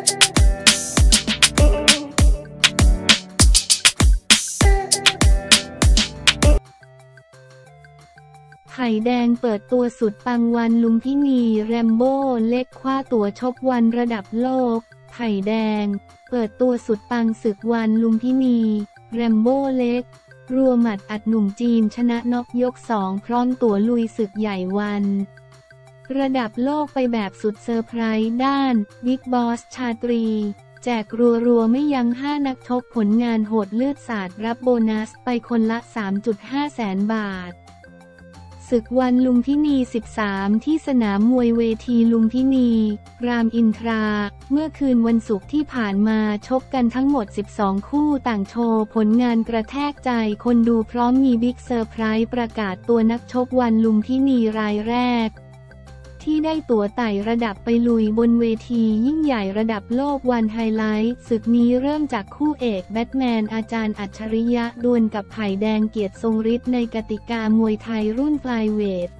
ไผ่แดงเปิดตัวสุดปังวันลุมพินีแรมโบ้เล็กคว้าตั๋วชกวันระดับโลกไผ่แดงเปิดตัวสุดปังศึกวันลุมพินีแรมโบ้เล็กรัวหมัดอัดหนุ่มจีนชนะน็อกยก2พร้อมตั๋วลุยศึกใหญ่วันระดับโลกไปแบบสุดเซอร์ไพรส์ด้านบิ๊กบอสชาตรีแจกรัวไม่ยั้ง5นักชกผลงานโหดเลือดสาดรับโบนัสไปคนละ 3.5 แสนบาทศึกวันลุมพินี13ที่สนามมวยเวทีลุมพินีรามอินทราเมื่อคืนวันศุกร์ที่ผ่านมาชกกันทั้งหมด12คู่ต่างโชว์ผลงานกระแทกใจคนดูพร้อมมีบิ๊กเซอร์ไพรส์ประกาศตัวนักชกวันลุมพินีรายแรกที่ได้ตั๋วไต่ระดับไปลุยบนเวทียิ่งใหญ่ระดับโลกวันไฮไลท์ศึกนี้เริ่มจากคู่เอกแบทแมนอาจารย์อัจฉริยะดวลกับไผ่แดงเกียรติทรงฤทธิ์ในกติกามวยไทยรุ่นไฟเวท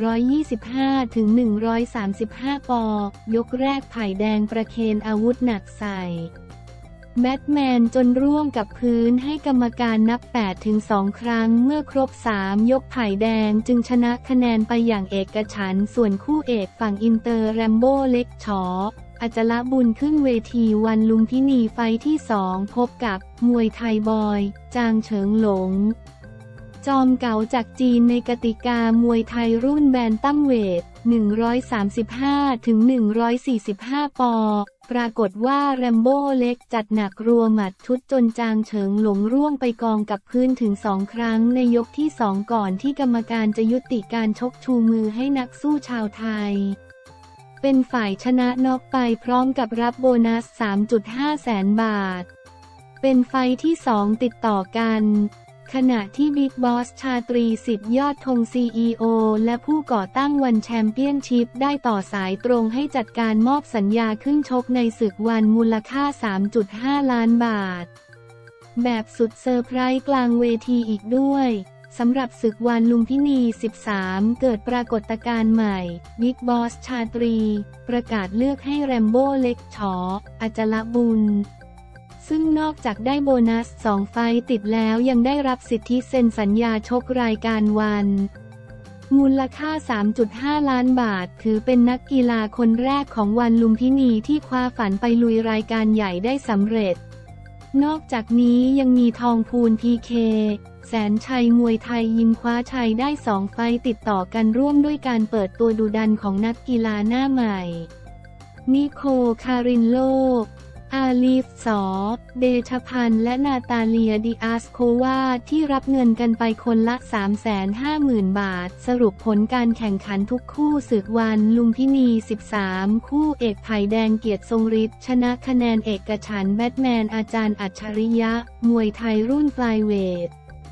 125-135 ปยกแรกไผ่แดงประเคนอาวุธหนักใส่แบทแมนจนร่วงกับพื้นให้กรรมการนับ 8-2 ครั้งเมื่อครบ3ยกไผ่แดงจึงชนะคะแนนไปอย่างเอกฉันท์ส่วนคู่เอกฝั่งอินเตอร์แรมโบ้เล็กฉออัจฉระบุญขึ้นเวทีวันลุมพินีไฟที่2พบกับมวยไทยบอยจางเฉิงหลงจอมเก๋าจากจีนในกติกามวยไทยรุ่นแบนตัมเวท 135-145 ปปรากฏว่าแรมโบ้เล็กจัดหนักรัวหมัดชุดจนจางเฉิงหลงร่วงไปกองกับพื้นถึง2 ครั้งในยกที่2ก่อนที่กรรมการจะยุติการชกชูมือให้นักสู้ชาวไทยเป็นฝ่ายชนะน็อกไปพร้อมกับรับโบนัส 3.5 แสนบาทเป็นไฟท์ที่2ติดต่อกันขณะที่บิ๊กบอสชาตรีสิทธิ์ยอดธง CEO และผู้ก่อตั้งวันแชมเปี้ยนชิพได้ต่อสายตรงให้จัดการมอบสัญญาขึ้นชกในศึกวันมูลค่า 3.5 ล้านบาทแบบสุดเซอร์ไพรส์กลางเวทีอีกด้วยสำหรับศึกวันลุมพินี13เกิดปรากฏการณ์ใหม่บิ๊กบอสชาตรีประกาศเลือกให้แรมโบ้เล็กฉออัจฉระบุญซึ่งนอกจากได้โบนัส2 ไฟต์ติดแล้วยังได้รับสิทธิเซ็นสัญญาชกรายการวันมูลค่า 3.5 ล้านบาทถือเป็นนักกีฬาคนแรกของวันลุมพินีที่คว้าฝันไปลุยรายการใหญ่ได้สำเร็จนอกจากนี้ยังมีทองพูน PK แสนชัยมวยไทยยิมคว้าชัยได้2 ไฟต์ติดต่อกันร่วมด้วยการเปิดตัวดุดันของนักกีฬาหน้าใหม่นิโคล คารินโลอาลีฟ สอ เดชพันธ์และนาตาเลีย ดิอาสโควาที่รับเงินกันไปคนละ 350,000 บาทสรุปผลการแข่งขันทุกคู่ศึกวันลุมพินี13คู่เอกไผ่แดงเกียรติทรงฤทธิ์ชนะคะแนนเอกฉันท์แบทแมนอาจารย์อัจฉริยะมวยไทยรุ่นไฟเวท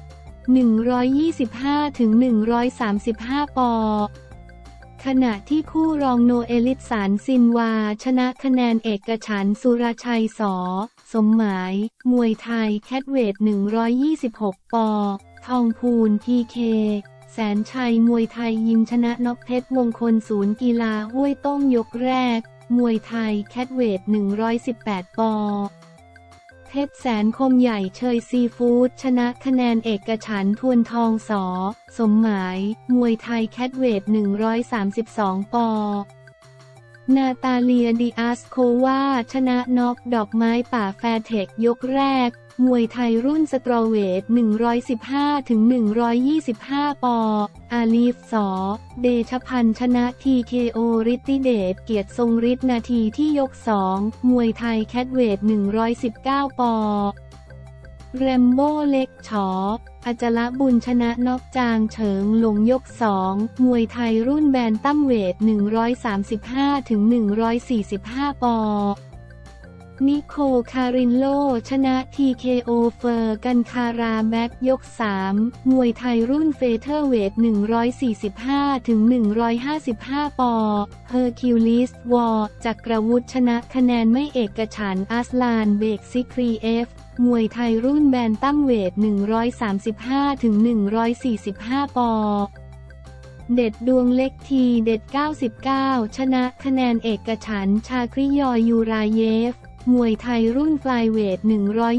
125-135 ปขณะที่คู่รองโนเอลิสานซินวาชนะคะแนนเอกฉันท์สุรชัยสอสมหมายมวยไทยแคทเวท126 ปทองพูน PK แสนชัยมวยไทยยิมชนะน็อกเพชรมงคลศูนย์กีฬาห้วยต้มยกแรกมวยไทยแคทเวท118 ปเพชรแสนคมใหญ่เชยซีฟู้ดชนะคะแนนเอกฉันท์ทวนทองสอสมหมายมวยไทยแคทเวท132 ปนาตาเลีย ดิอาสโควาชนะน็อกดอกไม้ป่าแฟร์เทคยกแรกมวยไทยรุ่นสตรอเวท 115-125 ปอาลีฟ สอ เดชพันธ์ชนะ TKO ฤทธิเดชเกียรติทรงฤทธิ์นาทีที่ยก2มวยไทยแคทเวท119 ปแรมโบ้เล็กฉออัจฉระบุญชนะน็อกจางเฉิงหลงยก2มวยไทยรุ่นแบนตัมเวท 135-145 ปนิโคล คารินโลชนะ TKO เฟอร์กันคาราแบ็กยก3มวยไทยรุ่นเฟเธอร์เวท 145-155 ปเฮอร์คิวลิสวอจักรวุฒิชนะคะแนนไม่เอกฉันท์อัสลานเบกซิครีเอฟมวยไทยรุ่นแบนตัมเวท 135-145 ปเด็ดดวงเล็กทีเด็ด99ชนะคะแนนเอกฉันท์ชาคริยอยูราเยฟมวยไทยรุ่นไฟล์เวท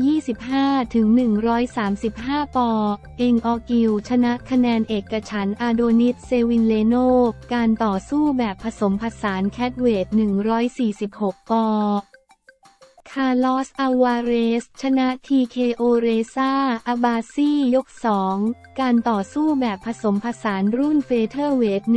125-135 ปเองออกิวชนะคะแนนเอกฉันท์อาโดนิสเซวินเลโนการต่อสู้แบบผสมผสานแคทเวท 146 ปคาร์ลอส อัลวาเรส ชนะ TKO เรซ่า อาบาซี่ ยก 2 การต่อสู้แบบผสมผสานรุ่นเฟเธอร์เวท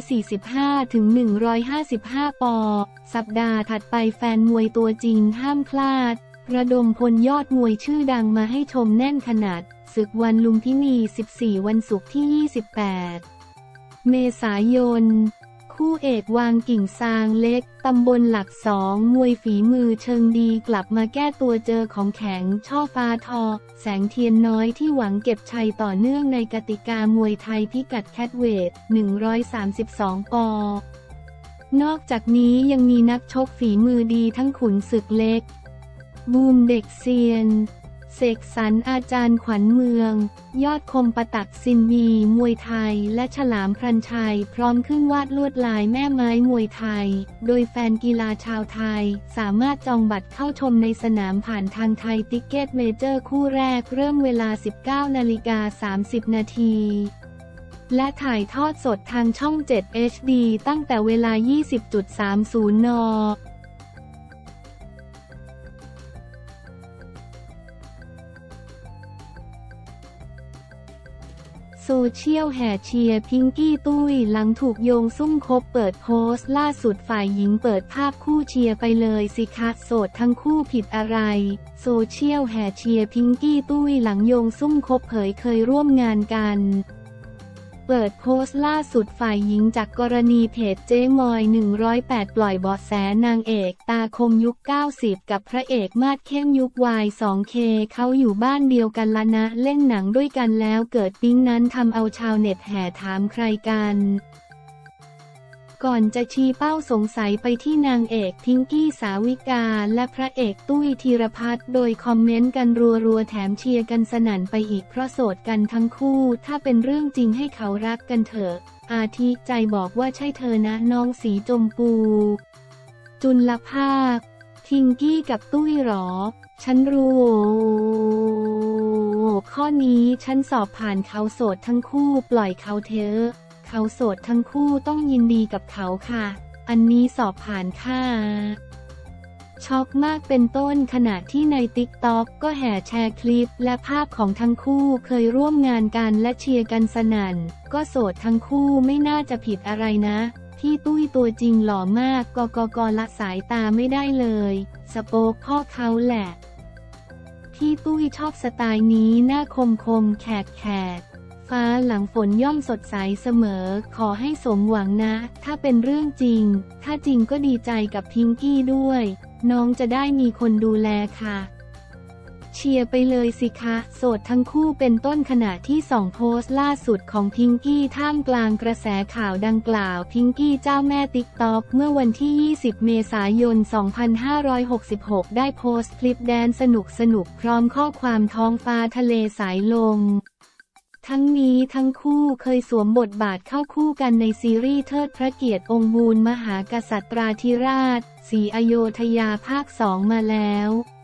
145-155 ปสัปดาห์ถัดไปแฟนมวยตัวจริงห้ามพลาด ระดมพลยอดมวยชื่อดังมาให้ชมแน่นขนาดศึกวันลุมพินี 14 วันศุกร์ที่ 28 เมษายนคู่เอกวางกิ่งซางเล็กตำบลหลักสองมวยฝีมือเชิงดีกลับมาแก้ตัวเจอของแข็งช่อฟ้าทอแสงเทียนน้อยที่หวังเก็บชัยต่อเนื่องในกติกามวยไทยพิกัดแคทเวท 132 ปนอกจากนี้ยังมีนักชกฝีมือดีทั้งขุนศึกเล็กบูมเด็กเซียนเสกสรรอาจารย์ขวัญเมืองยอดคมประตักซินวีมวยไทยและฉลามพลันชัยพร้อมขึ้นวาดลวดลายแม่ไม้มวยไทยโดยแฟนกีฬาชาวไทยสามารถจองบัตรเข้าชมในสนามผ่านทางไทยติ๊กเก็ตเมเจอร์คู่แรกเริ่มเวลา 19:30 นาทีและถ่ายทอดสดทางช่อง 7 HD ตั้งแต่เวลา 20.30 น.โซเชียลแห่เชียร์พิงกี้ตุ้ยหลังถูกโยงซุ่มคบเปิดโพสต์ล่าสุดฝ่ายหญิงเปิดภาพคู่เชียร์ไปเลยสิคะโสดทั้งคู่ผิดอะไรโซเชียลแห่เชียร์พิงกี้ตุ้ยหลังโยงซุ่มคบเผยเคยร่วมงานกันเปิดโพสต์ล่าสุดฝ่ายหญิงจากกรณีเพจเจ๊มอย108ปล่อยเบาะแสนางเอกตาคมยุค 90 กับพระเอกมาดเข้มยุค Y2K เขาอยู่บ้านเดียวกันละนะเล่นหนังด้วยกันแล้วเกิดปิ๊งนั้นทำเอาชาวเน็ตแห่ถามใครกันก่อนจะชี้เป้าสงสัยไปที่นางเอกพิงกี้สาวิกาและพระเอกตุ้ยธีรพัฒน์โดยคอมเมนต์กันรัวๆแถมเชียร์กันสนั่นไปอีกเพราะโสดกันทั้งคู่ถ้าเป็นเรื่องจริงให้เขารักกันเถอะอาทิใจบอกว่าใช่เธอนะน้องสีจมพูจุลภาคพิงกี้กับตุ้ยหรอฉันรู้ข้อนี้ฉันสอบผ่านเขาโสดทั้งคู่ปล่อยเขาเถอะเขาโสดทั้งคู่ต้องยินดีกับเขาค่ะอันนี้สอบผ่านค่ะช็อกมากเป็นต้นขณะที่ในติ๊กต็อกก็แห่แชร์คลิปและภาพของทั้งคู่เคยร่วมงานกันและเชียร์กันสนั่นก็โสดทั้งคู่ไม่น่าจะผิดอะไรนะพี่ตุ้ยตัวจริงหล่อมากกละสายตาไม่ได้เลยสโป๊กพ่อเขาแหละพี่ตุ้ยชอบสไตล์นี้หน้าคมแขกฟ้าหลังฝนย่อมสดใสเสมอขอให้สมหวังนะถ้าเป็นเรื่องจริงถ้าจริงก็ดีใจกับพิงกี้ด้วยน้องจะได้มีคนดูแลค่ะเชียร์ไปเลยสิคะโสดทั้งคู่เป็นต้นขณะที่ส่องโพสต์ล่าสุดของพิงกี้ท่ามกลางกระแสข่าวดังกล่าวพิงกี้เจ้าแม่ติ๊กต็อกเมื่อวันที่ 20 เมษายน 2566 ได้โพสต์คลิปแดนสนุกพร้อมข้อความท้องฟ้าทะเลสายลมทั้งนี้ทั้งคู่เคยสวมบทบาทเข้าคู่กันในซีรีส์เทิดพระเกียรติองค์บูรมหากษัตราธิราชศรีอโยธยาภาค 2 มาแล้ว